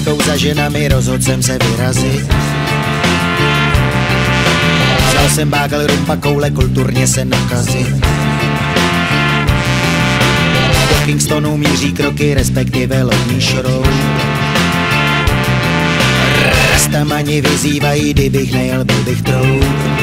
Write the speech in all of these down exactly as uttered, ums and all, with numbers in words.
cestou za ženami rozhodl jsem se vyrazit. Vzal jsem bágel, rumpa, koule, kulturně se nakazit. Do Kingstonu míří kroky, respektive lodní šroub. Rastamani vyzývají, kdybych nejel, byl bych troub.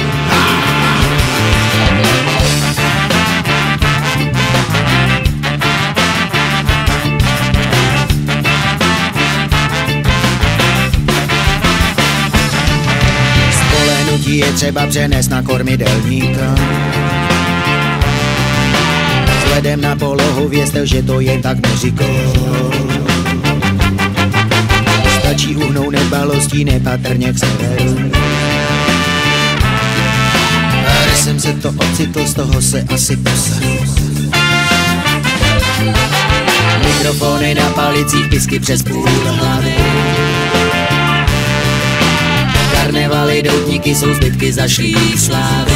Spolehnutí je třeba přenést na kormidelníka. Vzhledem na polohu vězte, že to je tak neříkou. Stačí uhnout nedbalostí nepatrně k severu. A když jsem se to ocitl, z toho se asi poseru. Mikrofony na palicích, pisky přes půl hlavy. Karnevaly, doutníky jsou zbytky zašlých slávy.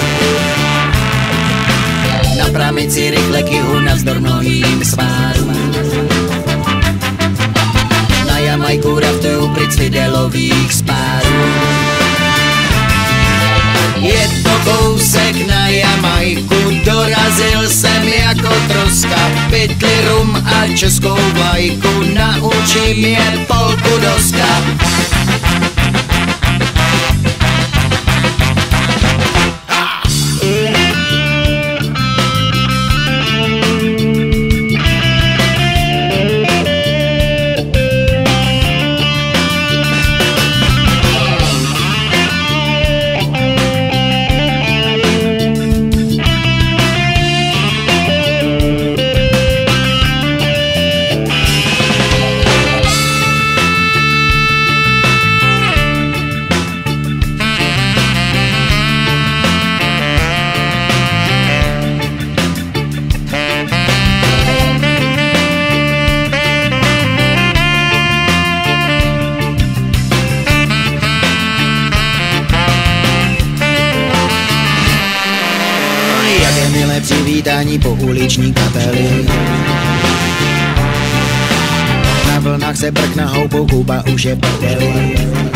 Na pramici rychle kyhu navzdor mnohým svárům. Na Jamajku raftuju pryč Fidelových spárů. Je to kousek na Jamajku, dorazil jsem jako troska. Pytli, rum a českou vlajku, naučím je polku doska. Milé přivítání po uliční kapeli. Na vlnách se brkna houbou, Kuba už je prdeli.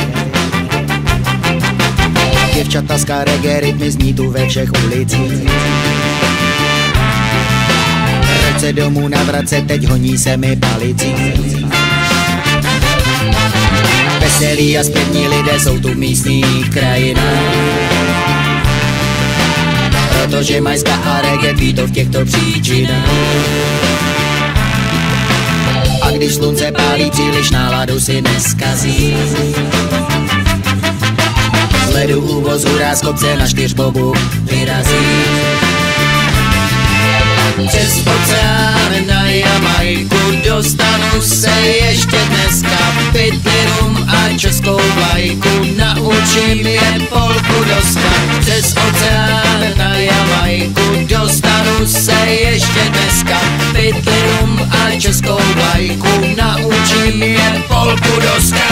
Děvčata z reggae rytmy zní tu ve všech ulicích. Vrať se domů navrace, teď honí se mi palicí. Veselí a zpěvní lidé jsou tu v místních krajinách. Protože majska a reggae tví to v těchto příčinách. A když slunce pálí, příliš náladu si neskazí. Z ledu úvozu ráz kopce na čtyřbobu vyrazí. Přes oceán na Jamajku dostanu se ještě dneska. Pytli, rum a českou vlajku, naučím je polku doska. Přes oceán na Jamajku dostanu se ještě dneska. Pytli, rum a českou vlajku, naučím je polku doska.